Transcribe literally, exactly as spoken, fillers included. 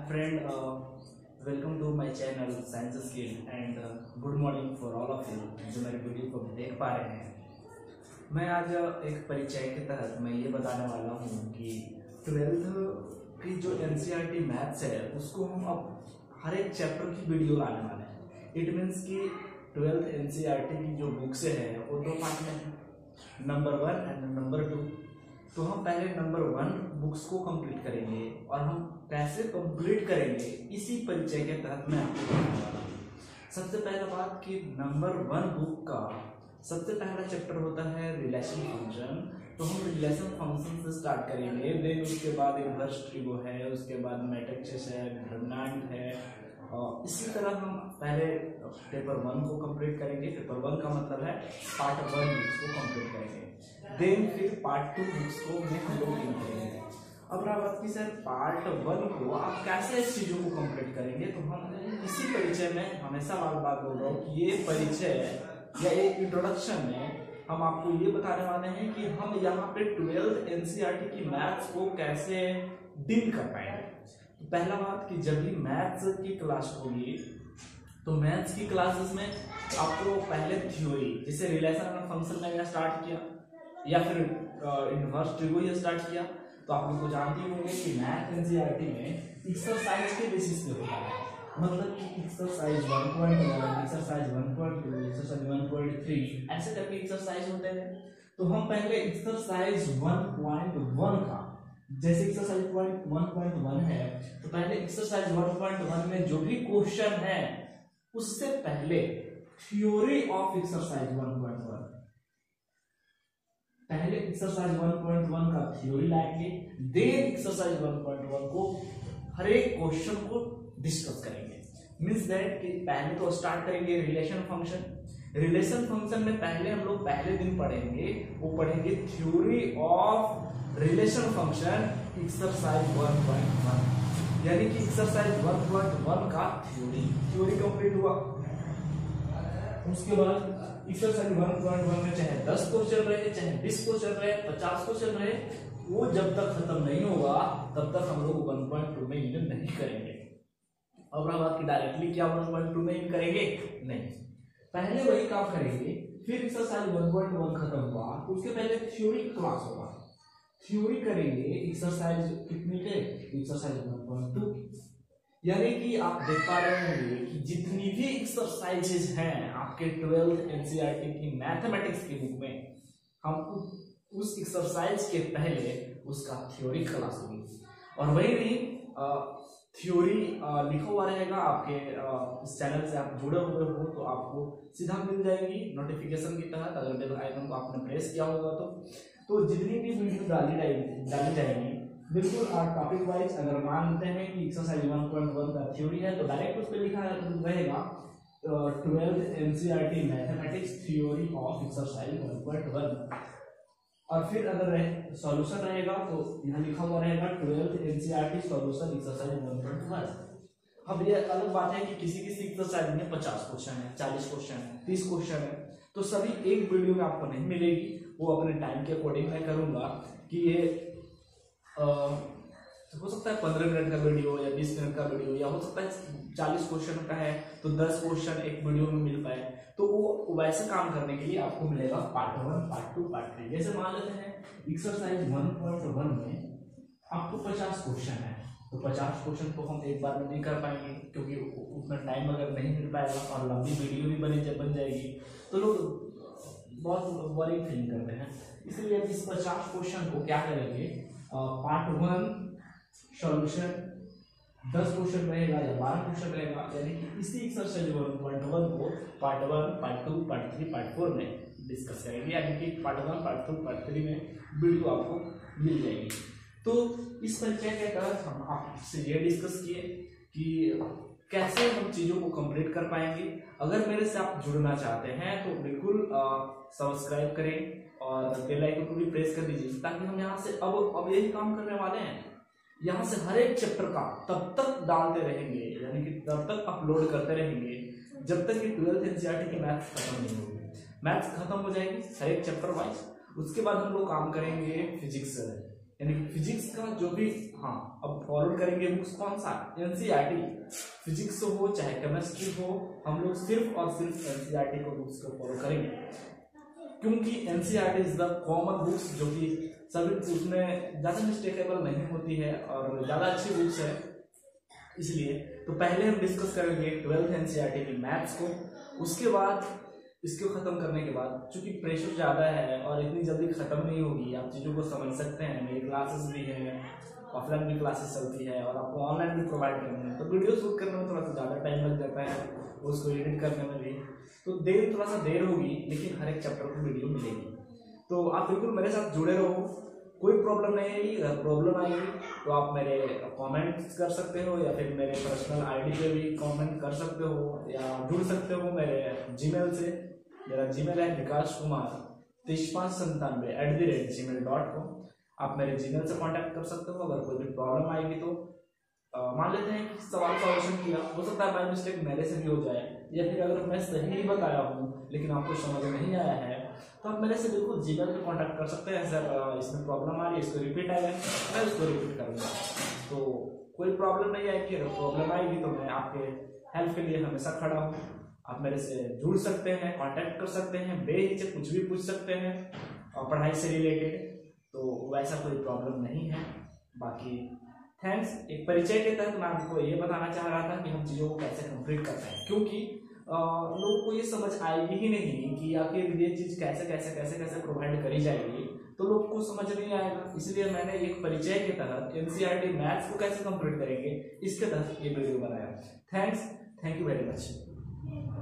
friend, uh, welcome to my channel Science Skill and uh, good morning for all of you जो मेरे video को देख पा रहे हैं। मैं आज एक परिचय के तहत मैं ये बताने वाला हूँ कि ट्वेल्थ की जो एनसीईआरटी मैथ्स है उसको हम अब हर एक चैप्टर की वीडियो लाने वाले हैं। इट मीन्स कि ट्वेल्थ एनसीईआरटी की जो बुक्स है वो दो पार्ट में है, number one and number two. तो हम पहले नंबर वन बुक्स को कंप्लीट करेंगे और हम कैसे कंप्लीट करेंगे इसी परिचय के तहत मैं आपको बताने वाला हूँ। सबसे पहला बात कि नंबर वन बुक का सबसे पहला चैप्टर होता है रिलेशन फंक्शन। तो हम रिलेशन फंक्शन से स्टार्ट करेंगे, देन उसके बाद इनवर्स ट्रिगो है, उसके बाद मैट्रिसेस है, डिटरमिनेंट है। और इसी तरह हम पहले पेपर वन को कंप्लीट करेंगे। पेपर वन का मतलब है पार्ट वन बुक्स को कंप्लीट करेंगे, देन फिर पार्ट टू बुक्स को में हम लोग इन करेंगे। अब रहा बात की सर पार्ट वन को आप कैसे इस चीज़ों को कंप्लीट करेंगे, तो हम इसी परिचय में हमेशा बार बार बोल रहा हूँ कि ये परिचय या एक इंट्रोडक्शन में हम आपको ये बताने वाले हैं कि हम यहाँ पे ट्वेल्थ एनसीईआरटी की मैथ्स को कैसे डील कर पाएंगे। तो पहला बात कि जब भी मैथ्स की क्लास होगी तो मैथ्स की क्लासेस में आपको पहले थ्योरी जैसे रिलेशन फंक्शन में स्टार्ट किया या फिर इनवर्स ट्रिगो ये स्टार्ट किया, तो आप लोग को जानते ही होंगे कि मैथ एनसीईआरटी में एक्सरसाइज के बेसिस पे होता है। मतलब कि exercise one point one, exercise one point two, exercise one point three ऐसे करके एक्सरसाइज होते हैं। तो हम पहले एक्सरसाइज वन पॉइंट वन का, जैसे एक्सरसाइज वन पॉइंट वन है तो पहले एक्सरसाइज वन पॉइंट वन में जो भी क्वेश्चन है उससे पहले theory of exercise one point one, पहले एक्सरसाइज वन पॉइंट वन का थ्योरी लाएंगे, then exercise one point one को हर एक क्वेश्चन को डिस्कस करेंगे। मींस दैट कि पहले तो स्टार्ट करेंगे रिलेशन फंक्शन। रिलेशन फंक्शन में पहले हम लोग पहले दिन पढ़ेंगे वो पढ़ेंगे theory of relation function exercise one point one, यानी कि एक्सरसाइज वन पॉइंट वन का थ्योरी थ्योरी कंप्लीट हुआ। उसके बाद एक्सरसाइज वन पॉइंट वन में चाहे दस क्वेश्चन रहे, चाहे बीस क्वेश्चन रहे, पचास क्वेश्चन रहे, वो जब तक खत्म नहीं होगा तब तक हम लोग वन पॉइंट टू में इन नहीं करेंगे। अब रहा बात कि डायरेक्टली क्या वन पॉइंट टू में इन करेंगे, नहीं, पहले वही काम करेंगे। फिर एक्सरसाइज वन पॉइंट वन खत्म हुआ उसके पहले थ्योरी क्लास होगा, थ्योरी करेंगे एक्सरसाइज कितने के, एक्सरसाइज वन पॉइंट टू। यानी कि आप देख पा रहे होंगे कि जितनी भी एक्सरसाइजेज हैं आपके ट्वेल्थ एनसीईआरटी की मैथमेटिक्स की बुक में, हम उस एक्सरसाइज के पहले उसका थ्योरी क्लास होगी। और वही नहीं, थ्योरी लिखा हुआ रहेगा आपके इस चैनल से आप जुड़े हुए हो तो आपको सीधा मिल जाएगी नोटिफिकेशन की तहत। अगर बेल आइकन को आपने प्रेस किया होगा तो तो जितनी भी वीडियो डाली डाली जाएगी बिल्कुल टॉपिक वाइज, अगर मान लेते हैं कि एक्सरसाइज वन पॉइंट वन का थ्योरी है तो डायरेक्ट उस पर लिखा रहेगा twelfth NCERT mathematics theory of exercise one point one. और फिर अगर सॉल्यूशन रहेगा तो यहाँ लिखा हुआ रहेगा twelfth NCERT solution exercise one point one. अब ये अलग बात है कि किसी किसी एक्सरसाइज में पचास क्वेश्चन है, चालीस क्वेश्चन है, तीस क्वेश्चन है, तो सभी एक वीडियो में आपको नहीं मिलेगी। वो अपने टाइम के अकॉर्डिंग मैं करूंगा कि ये आ, हो सकता है पंद्रह मिनट का वीडियो या बीस मिनट का वीडियो, या हो सकता है चालीस क्वेश्चन का है तो दस क्वेश्चन एक वीडियो में मिल पाए। तो वो वैसे काम करने के लिए आपको मिलेगा part one, part two, part three. जैसे मान लेते हैं एक्सरसाइज वन पॉइंट वन में आपको पचास क्वेश्चन है तो पचास क्वेश्चन को हम एक बार में नहीं कर पाएंगे क्योंकि उतना टाइम अगर नहीं मिल पाएगा और लंबी वीडियो भी बने बन जाएगी तो लोग बहुत बोरिंग फील करते हैं। इसलिए इस पचास क्वेश्चन को क्या करेंगे, पार्ट वन सॉल्यूशन दस क्वेश्चन रहेगा या बारह क्वेश्चन रहेगा, यानी कि इसी एक्सरसाइज वन पॉइंट वन को part one, part two, part three, part four में डिस्कस करेंगे। यानी कि part one, part two, part three में वीडियो आपको मिल जाएगी। तो इस परिचय के तहत हम आपसे ये डिस्कस किए कि कैसे हम चीज़ों को कंप्लीट कर पाएंगे। अगर मेरे से आप जुड़ना चाहते हैं तो बिल्कुल सब्सक्राइब करें और बेल आइकन को भी प्रेस कर दीजिए ताकि हम यहाँ से अब अब यही काम करने वाले हैं। यहाँ से हर एक चैप्टर का तब तक डालते रहेंगे, यानी कि तब तक अपलोड करते रहेंगे जब तक कि ट्वेल्थ एनसीईआरटी की मैथ्स खत्म नहीं होगी। मैथ्स खत्म हो जाएगी हर एक चैप्टर वाइज, उसके बाद हम लोग काम करेंगे फिजिक्स, यानी कि फिजिक्स का जो भी, हाँ अब फॉरवर्ड करेंगे बुक्स कौन सा, एनसीईआरटी, फिजिक्स हो चाहे केमिस्ट्री हो, हम लोग सिर्फ और सिर्फ एनसीईआरटी को बुक्स को फॉलो करेंगे, क्योंकि NCERT is the common books जो कि सभी उसमें ज़्यादा मिस्टेकेबल नहीं होती है और ज़्यादा अच्छी बुक्स है। इसलिए तो पहले हम डिस्कस करेंगे ट्वेल्थ एनसीईआरटी की मैथ्स को, उसके बाद इसको खत्म करने के बाद, चूंकि प्रेशर ज़्यादा है और इतनी जल्दी खत्म नहीं होगी, आप चीज़ों को समझ सकते हैं, मेरी क्लासेस भी हैं, ऑफलाइन भी क्लासेस चलती है और आपको ऑनलाइन भी प्रोवाइड करनी है, तो वीडियो शूट करने में थोड़ा सा ज़्यादा टाइम लग जाता है, उसको एडिट करने में भी तो देर थोड़ा सा देर होगी, लेकिन हर एक चैप्टर को वीडियो मिलेगी। तो आप बिल्कुल मेरे साथ जुड़े रहो, कोई प्रॉब्लम नहीं आएगी, अगर प्रॉब्लम आएगी तो आप मेरे कमेंट्स कर सकते हो या फिर मेरे पर्सनल आईडी पे भी कमेंट कर सकते हो या जुड़ सकते हो मेरे जीमेल से। मेरा जीमेल है विकास कुमार तेईस पाँच संतानवे at the rate Gmail dot com. आप मेरे जीमेल से कांटेक्ट कर सकते हो। अगर कोई भी प्रॉब्लम आएगी तो मान लेते हैं कि सवाल सॉल्यूशन किया, हो सकता है बाय मिस्टेक मेरे से भी हो जाए, या फिर अगर मैं सही बताया हूँ लेकिन आपको समझ नहीं आया है तो आप मेरे से बिल्कुल जीमेल पे कांटेक्ट कर सकते हैं। सर इसमें प्रॉब्लम आ रही है, इसको रिपीट आएगा, मैं उसको रिपीट करूँगा, तो कोई प्रॉब्लम नहीं आएगी। अगर प्रॉब्लम आएगी तो मैं आपके हेल्प के लिए हमेशा खड़ा हूँ। आप मेरे से जुड़ सकते हैं, कांटेक्ट कर सकते हैं, बेहिचक कुछ भी पूछ सकते हैं और पढ़ाई से रिलेटेड, तो वैसा कोई प्रॉब्लम नहीं है। बाकी थैंक्स। एक परिचय के तहत मैं आपको ये बताना चाह रहा था कि हम चीज़ों को कैसे कंप्लीट करते हैं, क्योंकि लोगों को ये समझ आएगी ही नहीं कि आखिर ये चीज़ कैसे कैसे कैसे कैसे प्रोवाइड करी जाएगी, तो लोग को समझ नहीं आएगा। इसलिए मैंने एक परिचय के तहत एनसीईआरटी मैथ्स को कैसे कंप्लीट करेंगे इसके तहत ये वीडियो बनाया। Thanks, thank you very much.